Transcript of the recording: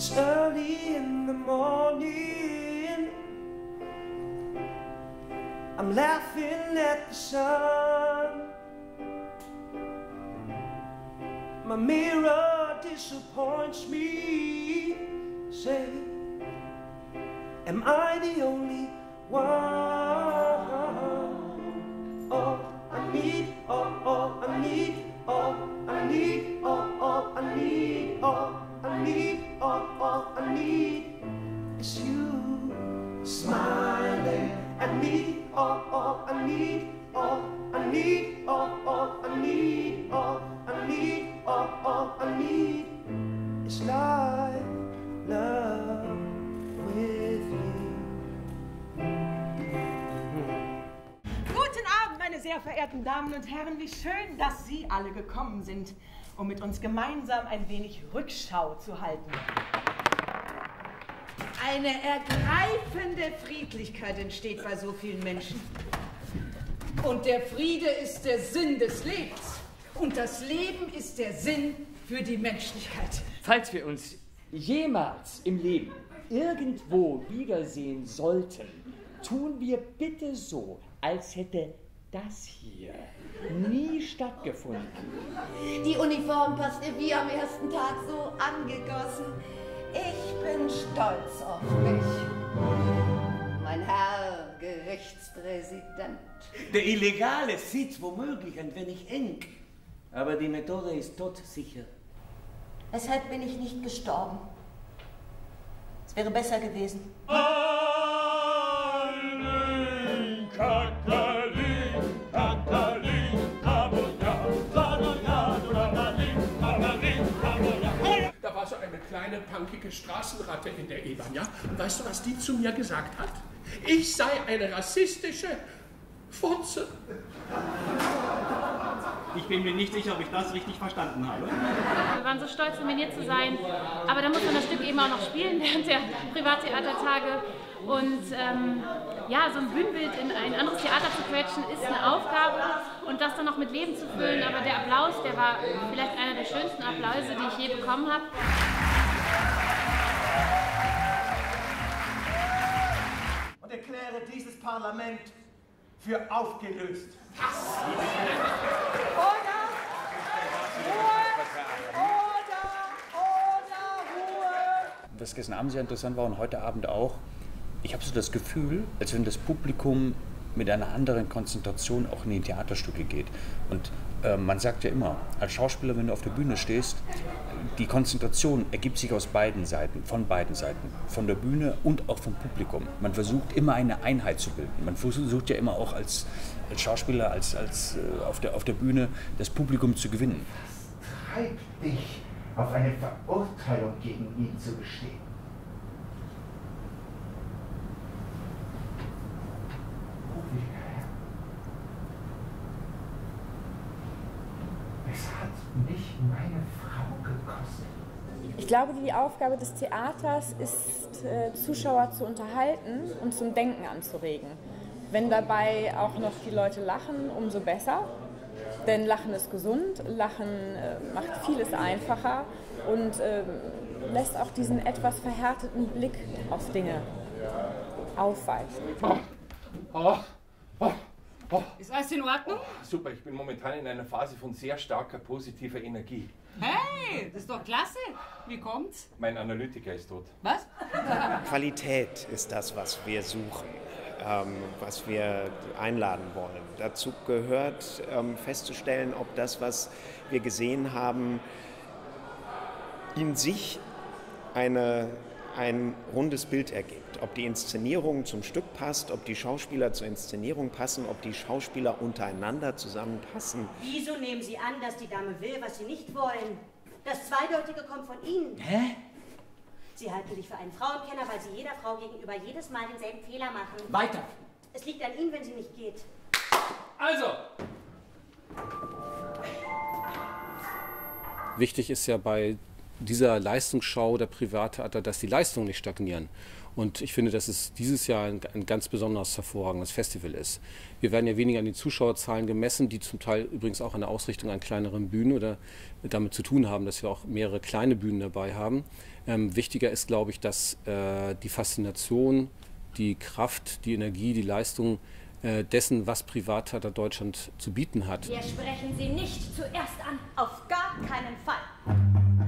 It's early in the morning. I'm laughing at the sun. My mirror disappoints me. Say, am I the only one? All I need, all I need, all I need, all I need, all I need, all I need is you smiling at me. All I need, all I need, all I need, all I need, all I need is life, love with you. Guten Abend, meine sehr verehrten Damen und Herren. Wie schön, dass Sie alle gekommen sind, um mit uns gemeinsam ein wenig Rückschau zu halten. Eine ergreifende Friedlichkeit entsteht bei so vielen Menschen. Und der Friede ist der Sinn des Lebens. Und das Leben ist der Sinn für die Menschlichkeit. Falls wir uns jemals im Leben irgendwo wiedersehen sollten, tun wir bitte so, als hätte das hier nie stattgefunden. Die Uniform passt ihr wie am ersten Tag so angegossen. Ich bin stolz auf mich. Mein Herr Gerichtspräsident. Der Illegale sitzt womöglich ein wenig eng, aber die Methode ist todsicher. Weshalb bin ich nicht gestorben? Es wäre besser gewesen. Da war so eine kleine, punkige Straßenratte in der E-Bahn, ja? Und weißt du, was die zu mir gesagt hat? Ich sei eine rassistische Fotze. Ich bin mir nicht sicher, ob ich das richtig verstanden habe. Wir waren so stolz, nominiert zu sein, aber da muss man das Stück eben auch noch spielen während der Privattheatertage. Und ja, so ein Bühnenbild in ein anderes Theater zu quetschen, ist eine Aufgabe und das dann noch mit Leben zu füllen. Aber der Applaus, der war vielleicht einer der schönsten Applause, die ich je bekommen habe. Und erkläre dieses Parlament für aufgelöst. Was gestern Abend sehr interessant war und heute Abend auch, ich habe so das Gefühl, als wenn das Publikum mit einer anderen Konzentration auch in die Theaterstücke geht. Und man sagt ja immer, als Schauspieler, wenn du auf der Bühne stehst, die Konzentration ergibt sich aus beiden Seiten, von der Bühne und auch vom Publikum. Man versucht immer eine Einheit zu bilden. Man versucht ja immer auch als Schauspieler, auf der Bühne das Publikum zu gewinnen. Treibt dich, auf eine Verurteilung gegen ihn zu bestehen. Es hat mich meine Frau gekostet. Ich glaube, die Aufgabe des Theaters ist, Zuschauer zu unterhalten und zum Denken anzuregen. Wenn dabei auch noch die Leute lachen, umso besser. Denn Lachen ist gesund, Lachen macht vieles einfacher und lässt auch diesen etwas verhärteten Blick auf Dinge aufweichen. Ist alles in Ordnung? Super, ich bin momentan in einer Phase von sehr starker positiver Energie. Hey, das ist doch klasse. Wie kommt's? Mein Analytiker ist tot. Was? Qualität ist das, was wir suchen, was wir einladen wollen. Dazu gehört festzustellen, ob das, was wir gesehen haben, in sich ein rundes Bild ergibt. Ob die Inszenierung zum Stück passt, ob die Schauspieler zur Inszenierung passen, ob die Schauspieler untereinander zusammenpassen. Wieso nehmen Sie an, dass die Dame will, was Sie nicht wollen? Das Zweideutige kommt von Ihnen. Hä? Sie halten sich für einen Frauenkenner, weil Sie jeder Frau gegenüber jedes Mal denselben Fehler machen. Weiter! Es liegt an Ihnen, wenn sie nicht geht. Also! Wichtig ist ja bei dieser Leistungsschau der Privattheater, dass die Leistungen nicht stagnieren. Und ich finde, dass es dieses Jahr ein ganz besonders hervorragendes Festival ist. Wir werden ja weniger an den Zuschauerzahlen gemessen, die zum Teil übrigens auch an der Ausrichtung an kleineren Bühnen oder damit zu tun haben, dass wir auch mehrere kleine Bühnen dabei haben. Wichtiger ist, glaube ich, dass die Faszination, die Kraft, die Energie, die Leistung dessen, was Privattheater Deutschland zu bieten hat. Wir sprechen Sie nicht zuerst an, auf gar keinen Fall.